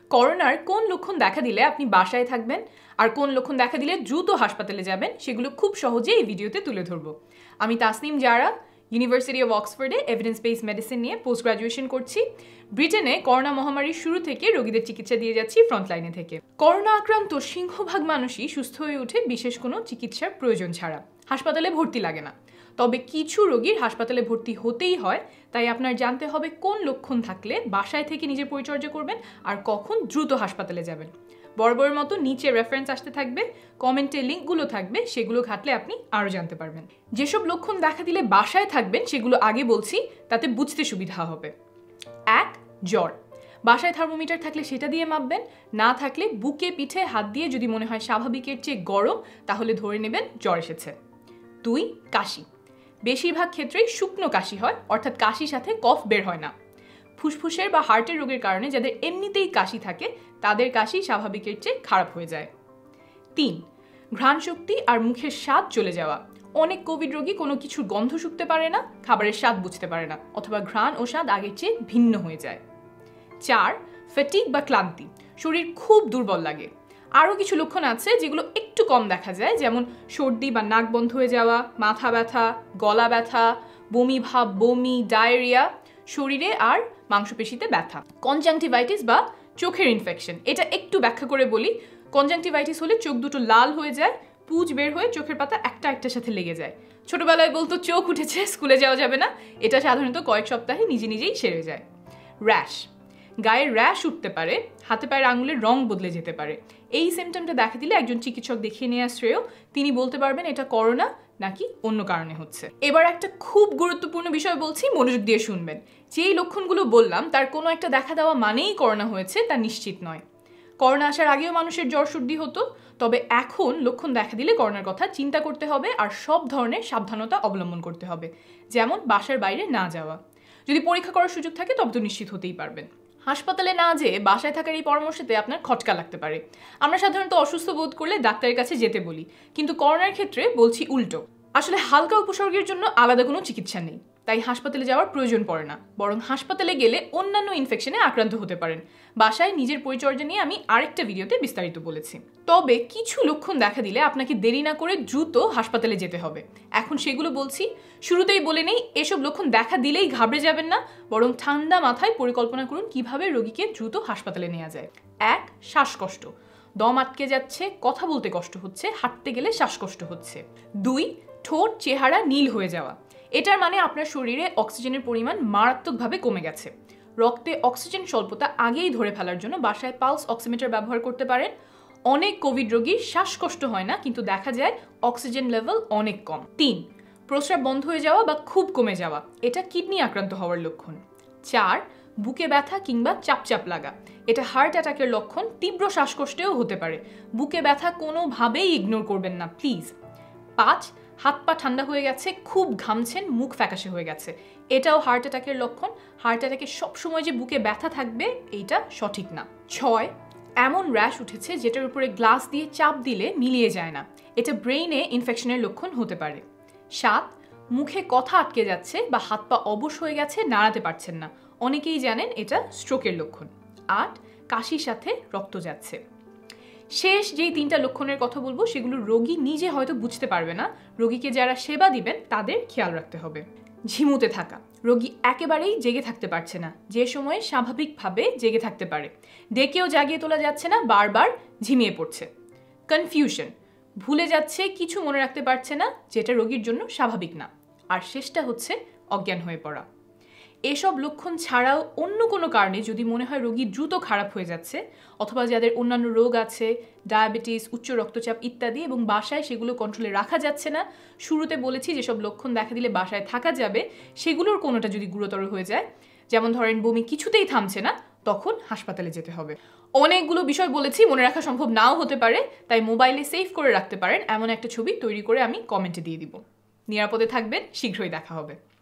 করোনার কোন লক্ষণ দেখা দিলে আপনি বাসায় থাকবেন আর কোন লক্ষণ দেখা দিলে দ্রুত হাসপাতালে যাবেন সেগুলো খুব সহজে এই ভিডিওতে তুলে ধরব। আমি তাসনিম জারা, ইউনিভার্সিটি অফ অক্সফোর্ডে এভিডেন্স বেসড মেডিসিন নিয়ে পোস্ট গ্রাজুয়েশন করছি। ব্রিটেনে করোনা মহামারীর শুরু থেকে রোগীদের চিকিৎসা দিয়ে যাচ্ছি ফ্রন্টলাইনে থেকে। করোনা আক্রান্ত সিংহভাগ মানুষই সুস্থ হয়ে ওঠে বিশেষ কোনো চিকিৎসার প্রয়োজন ছাড়া। হাসপাতালে ভর্তি লাগে না। তবে কিছু রোগীর হাসপাতালে ভর্তি হতেই হয়, তাই আপনার জানতে হবে কোন লক্ষণ থাকলে বাসায় থেকে নিজের পরিচর্যা করবেন আর কখন দ্রুত হাসপাতালে যাবেন। বরাবরের মতো নিচে রেফারেন্স আসতে থাকবে, কমেন্টে লিঙ্কগুলো থাকবে, সেগুলো ঘাটলে আপনি আরও জানতে পারবেন। যেসব লক্ষণ দেখা দিলে বাসায় থাকবেন সেগুলো আগে বলছি, তাতে বুঝতে সুবিধা হবে। 1. জ্বর। বাসায় থার্মোমিটার থাকলে সেটা দিয়ে মাপবেন, না থাকলে বুকে পিঠে হাত দিয়ে যদি মনে হয় স্বাভাবিকের চেয়ে গরম তাহলে ধরে নেবেন জ্বর এসেছে। 2. কাশি। বেশিরভাগ ক্ষেত্রেই শুকনো কাশি হয়, অর্থাৎ কাশির সাথে কফ বের হয় না। ফুসফুসের বা হার্টের রোগের কারণে যাদের এমনিতেই কাশি থাকে তাদের কাশি স্বাভাবিকের চেয়ে খারাপ হয়ে যায়। 3. ঘ্রাণ শক্তি আর মুখের স্বাদ চলে যাওয়া। অনেক কোভিড রোগী কোনো কিছুর গন্ধ শুকতে পারে না, খাবারের স্বাদ বুঝতে পারে না, অথবা ঘ্রাণ ও স্বাদ আগের চেয়ে ভিন্ন হয়ে যায়। 4. ফ্যাটিগ বা ক্লান্তি। শরীর খুব দুর্বল লাগে। আরও কিছু লক্ষণ আছে যেগুলো একটু কম দেখা যায়, যেমন সর্দি বা নাক বন্ধ হয়ে যাওয়া, মাথা ব্যথা, গলা ব্যথা, বমি ভাব, বমি, ডায়রিয়া, শরীরে আর মাংসপেশিতে ব্যথা। কনজাংটিভাইটিস বা চোখের ইনফেকশন, এটা একটু ব্যাখ্যা করে বলি। কনজাংটিভাইটিস হলে চোখ দুটো লাল হয়ে যায়, পুঁজ বের হয়ে চোখের পাতা একটা একটার সাথে লেগে যায়। ছোটবেলায় বলতো চোখ উঠেছে, স্কুলে যাওয়া যাবে না। এটা সাধারণত কয়েক সপ্তাহে নিজেই সেরে যায়। র্যাশ। গায়ের র্যাশ উঠতে পারে, হাতে পায়ের আঙুলের রং বদলে যেতে পারে। এই সিমটমটা দেখা দিলে একজন চিকিৎসক দেখিয়ে নেওয়া শ্রেয়। তিনি বলতে পারবেন এটা করোনা নাকি অন্য কারণে হচ্ছে। এবার একটা খুব গুরুত্বপূর্ণ বিষয় বলছি, মনোযোগ দিয়ে শুনবেন। যেই লক্ষণগুলো বললাম তার কোনো একটা দেখা দেওয়া মানেই করোনা হয়েছে তা নিশ্চিত নয়। করোনা আসার আগেও মানুষের জ্বর সর্দি হতো, তবে এখন লক্ষণ দেখা দিলে করোনার কথা চিন্তা করতে হবে আর সব ধরনের সাবধানতা অবলম্বন করতে হবে, যেমন বাসার বাইরে না যাওয়া। যদি পরীক্ষা করার সুযোগ থাকে তবে তো নিশ্চিত হতেই পারবেন। হাসপাতালে না যেয়ে বাসায় থাকার এই পরামর্শতে আপনার খটকা লাগতে পারে। আমরা সাধারণত অসুস্থ বোধ করলে ডাক্তারের কাছে যেতে বলি, কিন্তু করোনার ক্ষেত্রে বলছি উল্টো। আসলে হালকা উপসর্গের জন্য আলাদা কোনো চিকিৎসা নেই, তাই হাসপাতালে যাওয়ার প্রয়োজন পড়ে না। বরং হাসপাতালে গেলে অন্যান্য ইনফেকশনে আক্রান্ত হতে পারেন। বাসায় নিজের পরিচর্যা নিয়ে আমি আরেকটা ভিডিওতে বিস্তারিত বলেছি। তবে কিছু লক্ষণ দেখা দিলে আপনাকে দেরি না করে দ্রুত হাসপাতালে যেতে হবে। এখন সেগুলো বলছি। শুরুতেই বলে নেই, এসব লক্ষণ দেখা দিলেই ঘাবড়ে যাবেন না, বরং ঠান্ডা মাথায় পরিকল্পনা করুন কিভাবে রোগীকে দ্রুত হাসপাতালে নেওয়া যায়। 1. শ্বাসকষ্ট। দম আটকে যাচ্ছে, কথা বলতে কষ্ট হচ্ছে, হাঁটতে গেলে শ্বাসকষ্ট হচ্ছে। 2. ঠোঁট চেহারা নীল হয়ে যাওয়া। এটার মানে আপনার শরীরে অক্সিজেনের পরিমাণ মারাত্মকভাবে কমে গেছে। রক্তে অক্সিজেন স্বল্পতা আগেই ধরে ফেলার জন্য বাসায় পালস অক্সিমিটার ব্যবহার করতে পারেন। অনেক কোভিড রোগীর শ্বাসকষ্ট হয় না, কিন্তু দেখা যায় অক্সিজেন লেভেল অনেক কম। 3. প্রস্রাব বন্ধ হয়ে যাওয়া বা খুব কমে যাওয়া, এটা কিডনি আক্রান্ত হওয়ার লক্ষণ। 4. বুকে ব্যথা কিংবা চাপচাপ লাগা, এটা হার্ট অ্যাটাকের লক্ষণ। তীব্র শ্বাসকষ্টেও হতে পারে। বুকে ব্যথা কোনোভাবেই ইগনোর করবেন না প্লিজ। 5. হাত পা ঠান্ডা হয়ে গেছে, খুব ঘামছেন, মুখ ফ্যাকাশে হয়ে গেছে, এটাও হার্ট অ্যাটাকের লক্ষণ। হার্ট অ্যাটাকে সবসময় যে বুকে ব্যথা থাকবে এইটা সঠিক না। 6. এমন র্যাশ উঠেছে যেটার উপরে গ্লাস দিয়ে চাপ দিলে মিলিয়ে যায় না, এটা ব্রেইনে ইনফেকশনের লক্ষণ হতে পারে। 7. মুখে কথা আটকে যাচ্ছে বা হাত পা অবশ হয়ে গেছে, নাড়াতে পারছেন না, অনেকেই জানেন এটা স্ট্রোকের লক্ষণ। 8. কাশির সাথে রক্ত যাচ্ছে। শেষ যেই 3টা লক্ষণের কথা বলবো সেগুলো রোগী নিজে হয়তো বুঝতে পারবে না, রোগীকে যারা সেবা দিবেন তাদের খেয়াল রাখতে হবে। ঝিমুতে থাকা, রোগী একেবারেই জেগে থাকতে পারছে না, যে সময়ে স্বাভাবিকভাবে জেগে থাকতে পারে। ডেকেও জাগিয়ে তোলা যাচ্ছে না, বারবার ঝিমিয়ে পড়ছে। কনফিউশন, ভুলে যাচ্ছে, কিছু মনে রাখতে পারছে না, যেটা রোগীর জন্য স্বাভাবিক না। আর শেষটা হচ্ছে অজ্ঞান হয়ে পড়া। এসব লক্ষণ ছাড়াও অন্য কোনো কারণে যদি মনে হয় রোগী দ্রুত খারাপ হয়ে যাচ্ছে, অথবা যাদের অন্যান্য রোগ আছে, ডায়াবেটিস, উচ্চ রক্তচাপ ইত্যাদি, এবং বাসায় সেগুলো কন্ট্রোলে রাখা যাচ্ছে না, শুরুতে বলেছি যেসব লক্ষণ দেখা দিলে বাসায় থাকা যাবে, সেগুলোর কোনোটা যদি গুরুতর হয়ে যায়, যেমন ধরেন বমি কিছুতেই থামছে না, তখন হাসপাতালে যেতে হবে। অনেকগুলো বিষয় বলেছি, মনে রাখা সম্ভব নাও হতে পারে, তাই মোবাইলে সেভ করে রাখতে পারেন এমন একটা ছবি তৈরি করে আমি কমেন্টে দিয়ে দিব। নিরাপদে থাকবেন, শীঘ্রই দেখা হবে।